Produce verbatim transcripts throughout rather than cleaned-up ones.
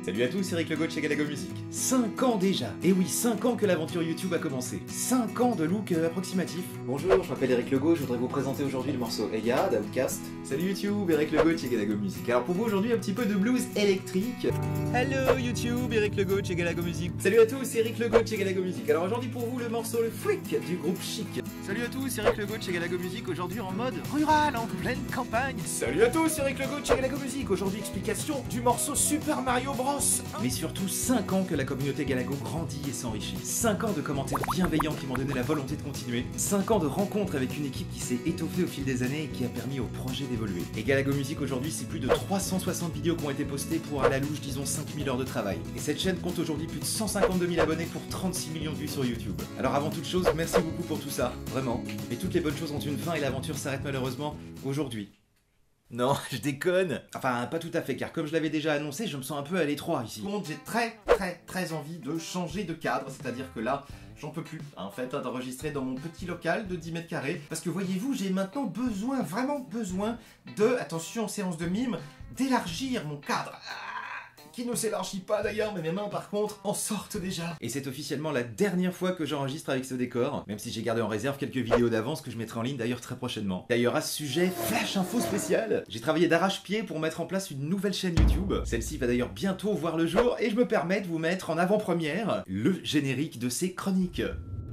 Salut à tous, c'est Eric Legault de chez Galago Music. cinq ans déjà. Et oui, cinq ans que l'aventure YouTube a commencé. cinq ans de look euh, approximatif. Bonjour, je m'appelle Eric Legault, je voudrais vous présenter aujourd'hui le morceau Eya d'Outcast. Salut YouTube, Eric Legault de chez Galago Music. Alors pour vous aujourd'hui un petit peu de blues électrique. Hello YouTube, Eric Legault de chez Galago Music. Salut à tous, c'est Eric Legault de chez Galago Music. Alors aujourd'hui pour vous le morceau Le Freak du groupe Chic. Salut à tous, c'est Eric Legault de chez Galago Music, aujourd'hui en mode rural, en pleine campagne. Salut à tous, c'est Eric Legault de chez Galago Music. Aujourd'hui explication du morceau Super Mario Bros. Mais surtout cinq ans que la communauté Galago grandit et s'enrichit. cinq ans de commentaires bienveillants qui m'ont donné la volonté de continuer. cinq ans de rencontres avec une équipe qui s'est étoffée au fil des années et qui a permis au projet d'évoluer. Et Galago Music aujourd'hui, c'est plus de trois cent soixante vidéos qui ont été postées pour à la louche, disons cinq mille heures de travail. Et cette chaîne compte aujourd'hui plus de cent cinquante-deux mille abonnés pour trente-six millions de vues sur YouTube. Alors avant toute chose, merci beaucoup pour tout ça, vraiment. Et toutes les bonnes choses ont une fin et l'aventure s'arrête malheureusement aujourd'hui. Non, je déconne. Enfin, pas tout à fait, car comme je l'avais déjà annoncé, je me sens un peu à l'étroit ici. Par contre, j'ai très très très envie de changer de cadre, c'est-à-dire que là, j'en peux plus, en fait, hein, d'enregistrer dans mon petit local de dix mètres carrés. Parce que voyez-vous, j'ai maintenant besoin, vraiment besoin de, attention, séance de mime, d'élargir mon cadre. Ah, qui ne s'élargit pas d'ailleurs, mais mes mains par contre en sortent déjà. Et c'est officiellement la dernière fois que j'enregistre avec ce décor, même si j'ai gardé en réserve quelques vidéos d'avance que je mettrai en ligne d'ailleurs très prochainement. D'ailleurs à ce sujet, flash info spécial, j'ai travaillé d'arrache-pied pour mettre en place une nouvelle chaîne YouTube. Celle-ci va d'ailleurs bientôt voir le jour et je me permets de vous mettre en avant-première le générique de ces chroniques.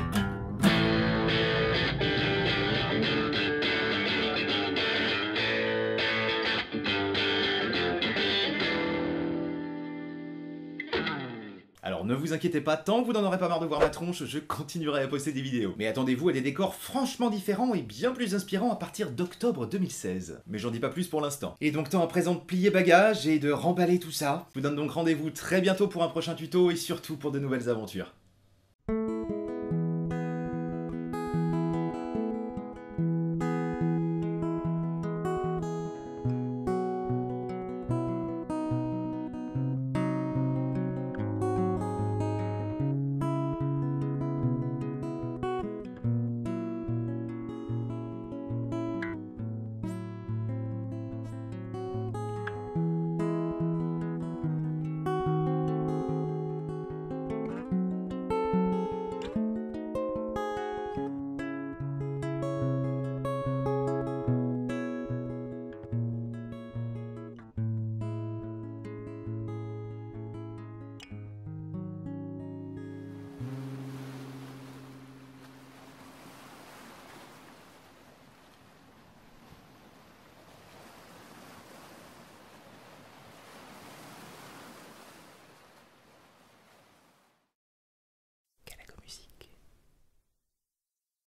Alors ne vous inquiétez pas, tant que vous n'en aurez pas marre de voir ma tronche, je continuerai à poster des vidéos. Mais attendez-vous à des décors franchement différents et bien plus inspirants à partir d'octobre deux mille seize. Mais j'en dis pas plus pour l'instant. Et donc temps à présent de plier bagages et de remballer tout ça. Je vous donne donc rendez-vous très bientôt pour un prochain tuto et surtout pour de nouvelles aventures.